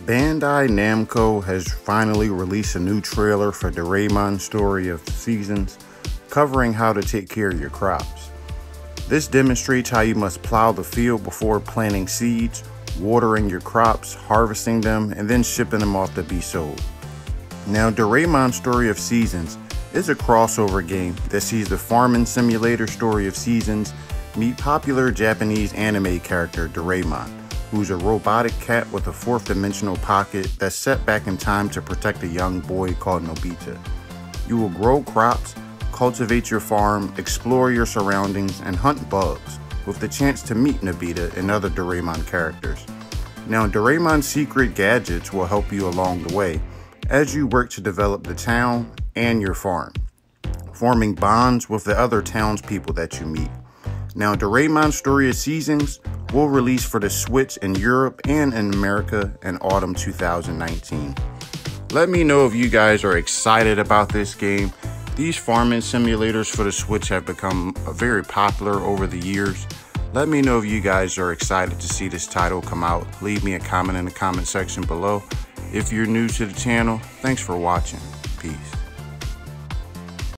Bandai Namco has finally released a new trailer for Doraemon Story of Seasons, covering how to take care of your crops. This demonstrates how you must plow the field before planting seeds, watering your crops, harvesting them, and then shipping them off to be sold. Now, Doraemon Story of Seasons is a crossover game that sees the farming simulator Story of Seasons meet popular Japanese anime character Doraemon, who's a robotic cat with a fourth-dimensional pocket that's set back in time to protect a young boy called Nobita. You will grow crops, cultivate your farm, explore your surroundings, and hunt bugs, with the chance to meet Nobita and other Doraemon characters. Now, Doraemon's secret gadgets will help you along the way as you work to develop the town and your farm, forming bonds with the other townspeople that you meet. Now, Doraemon Story of Seasons will release for the Switch in Europe and in America in autumn 2019. Let me know if you guys are excited about this game. These farming simulators for the Switch have become very popular over the years. Let me know if you guys are excited to see this title come out. Leave me a comment in the comment section below. If you're new to the channel, thanks for watching. Peace.